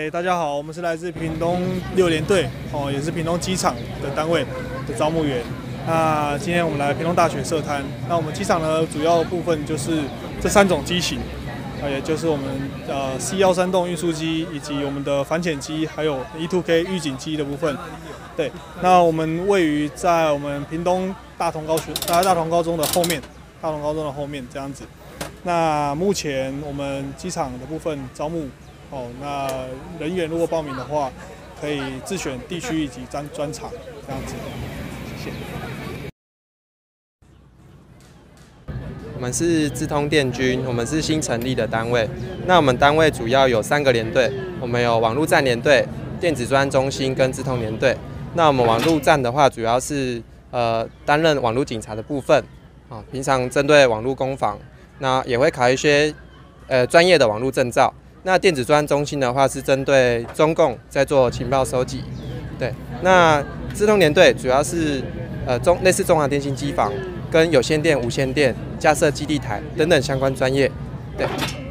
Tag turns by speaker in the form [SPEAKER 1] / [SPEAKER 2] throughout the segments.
[SPEAKER 1] 大家好，我们是来自屏东6联队哦，也是屏东机场的单位的招募员。那今天我们来屏东大学设摊。那我们机场呢，主要部分就是这3种机型，也就是我们C13动运输机，以及我们的反潜机，还有 E2K 预警机的部分。对，那我们位于在我们屏东大同高中的后面，这样子。那目前我们机场的部分招募。那人员如果报名的话，可以自选地区以及专场这样子。谢谢。
[SPEAKER 2] 我们是资通电军，我们是新成立的单位。那我们单位主要有3个联队，我们有网络站联队、电子专案中心跟资通联队。那我们网络站的话，主要是担任网络警察的部分啊，平常针对网络攻防，那也会考一些专业的网络证照。那电子专案中心的话是针对中共在做情报收集，对。那资通联队主要是类似中华电信机房跟有线电、无线电架设基地台等等相关专业，对。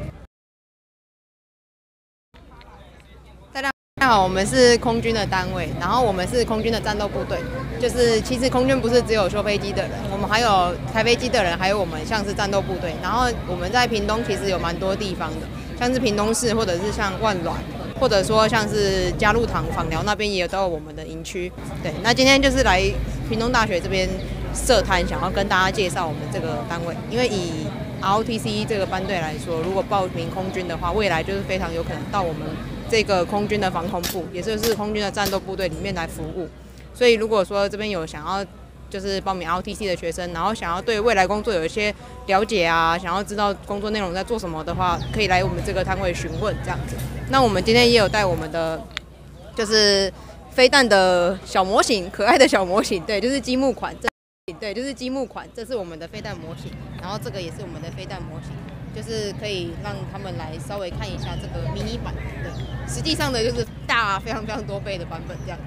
[SPEAKER 3] 大家好，我们是空军的单位，然后我们是空军的战斗部队，就是其实空军不是只有修飞机的人，我们还有开飞机的人，还有我们像是战斗部队。然后我们在屏东其实有蛮多地方的。像是屏东市，或者是像万峦，或者说像是嘉鹿塘、枋寮那边也有都有我们的营区。对，那今天就是来屏东大学这边设摊，想要跟大家介绍我们这个单位。因为以 ROTC 这个班队来说，如果报名空军的话，未来就是非常有可能到我们这个空军的防空部，也就是空军的战斗部队里面来服务。所以如果说这边有想要就是报名 ROTC 的学生，然后想要对未来工作有一些了解啊，想要知道工作内容在做什么的话，可以来我们这个摊位询问这样子。那我们今天也有带我们的就是飞弹的小模型，可爱的小模型，对，就是积木款，对，就是积木款，这是我们的飞弹模型，然后这个也是我们的飞弹模型，就是可以让他们来稍微看一下这个迷你版，对，实际上的就是大非常非常多倍的版本这样。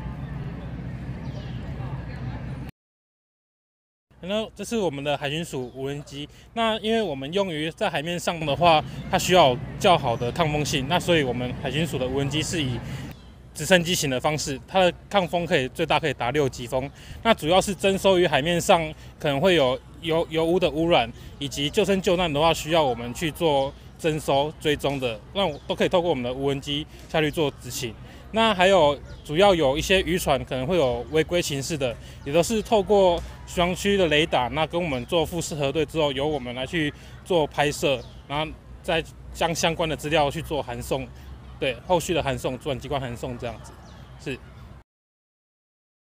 [SPEAKER 4] 那这是我们的海巡署无人机。那因为我们用于在海面上的话，它需要较好的抗风性，那所以我们海巡署的无人机是以直升机型的方式，它的抗风最大可以达6级风。那主要是征收于海面上可能会有油污的污染，以及救生救难的话需要我们去做征收追踪的，那都可以透过我们的无人机下去做执勤。那还有主要有一些渔船可能会有违规情事的，也都是透过巡航区的雷达，那跟我们做复式核对之后，由我们来去做拍摄，然后再将相关的资料去做函送，对，后续的函送，主管机关函送这样子，是。